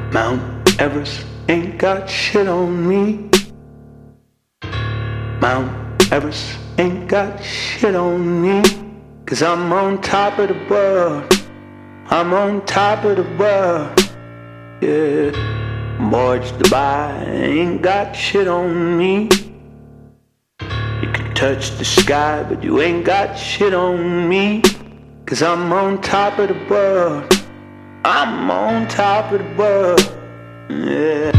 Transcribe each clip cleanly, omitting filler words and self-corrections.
Mount Everest ain't got shit on me. Mount Everest ain't got shit on me. 'Cause I'm on top of the world. I'm on top of the world. Yeah. Burj Dubai ain't got shit on me. You can touch the sky, but you ain't got shit on me. 'Cause I'm on top of the world. I'm on top of the world. Yeah.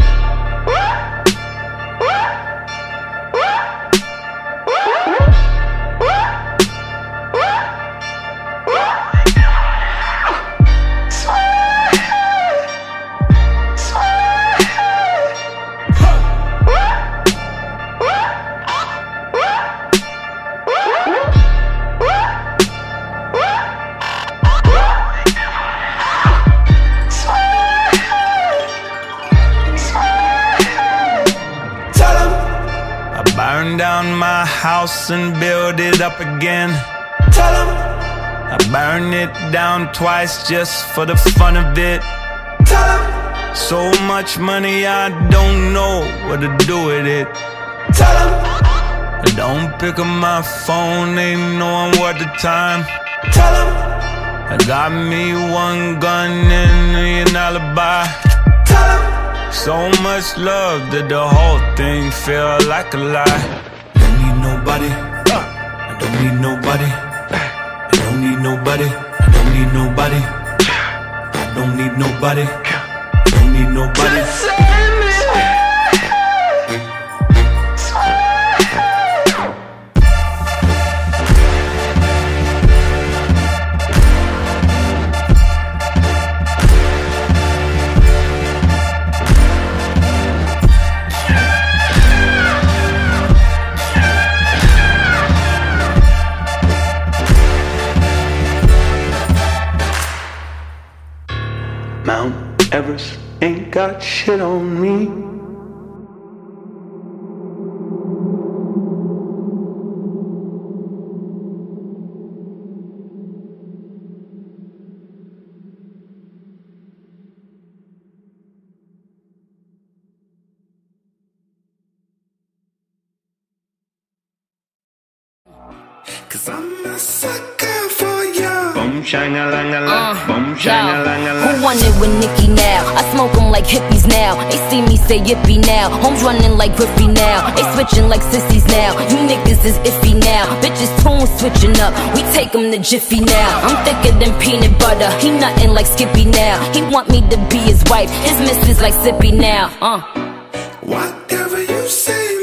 Burn down my house and build it up again. Tell 'em I burn it down twice just for the fun of it. Tell 'em so much money I don't know what to do with it. Tell 'em I don't pick up my phone, ain't knowing what the time. Tell 'em I got me one gun and an alibi. Tell 'em so much love that the whole thing feel like a lie. Don't need nobody, I don't need nobody. I don't need nobody, I don't need nobody. I don't need nobody, I don't need nobody. Mount Everest ain't got shit on me. Cause I'm a sucker for you. Boom shang-a-lang-a-la, boom shang-a-lang-a-la. Who want it with Nicki now? I smoke them like hippies now. They see me say yippee now. Homes running like Griffey now. They switching like sissies now. You niggas is iffy now. Bitches tune switching up. We take them to Jiffy now. I'm thicker than peanut butter. He nothing like Skippy now. He want me to be his wife. His missus like Sippy now. Whatever you say.